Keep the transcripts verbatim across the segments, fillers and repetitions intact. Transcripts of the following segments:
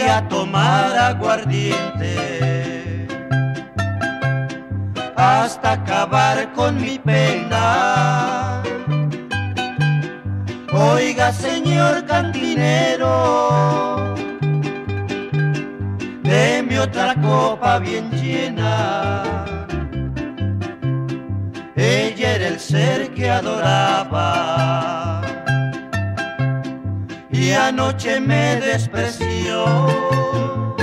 a tomar aguardiente hasta acabar con mi pena. Oiga, señor cantinero, deme otra copa bien llena. Ella era el ser que adoraba y anoche me despreció.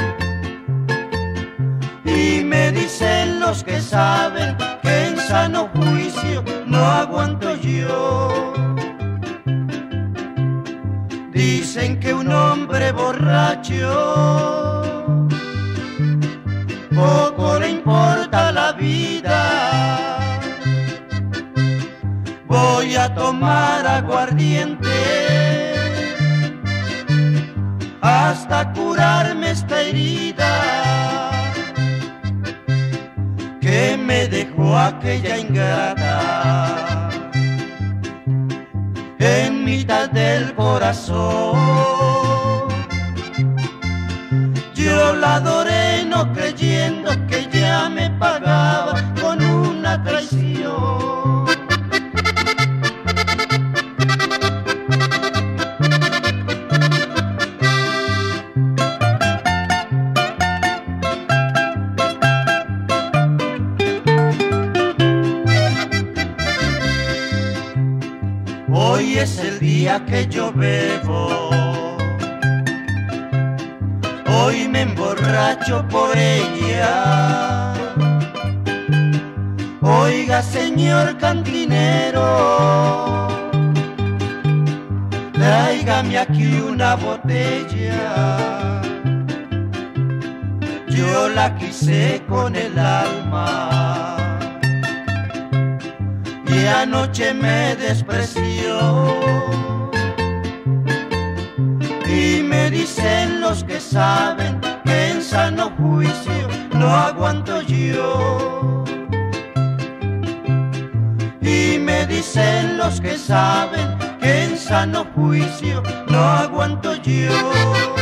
Y me dicen los que saben que en sano juicio no aguanto yo. Dicen que un hombre borracho poco le importa la vida. Voy a tomar aguardiente hasta curarme esta herida que me dejó aquella ingrata en mitad del corazón. Yo la adoré no creyendo que ya me pagaba con una traición. Hoy es el día que yo bebo, hoy me emborracho por ella. Oiga, señor cantinero, tráigame aquí una botella. Yo la quise con el alma y anoche me despreció. Y me dicen los que saben que en sano juicio no aguanto yo. Y me dicen los que saben que en sano juicio no aguanto yo.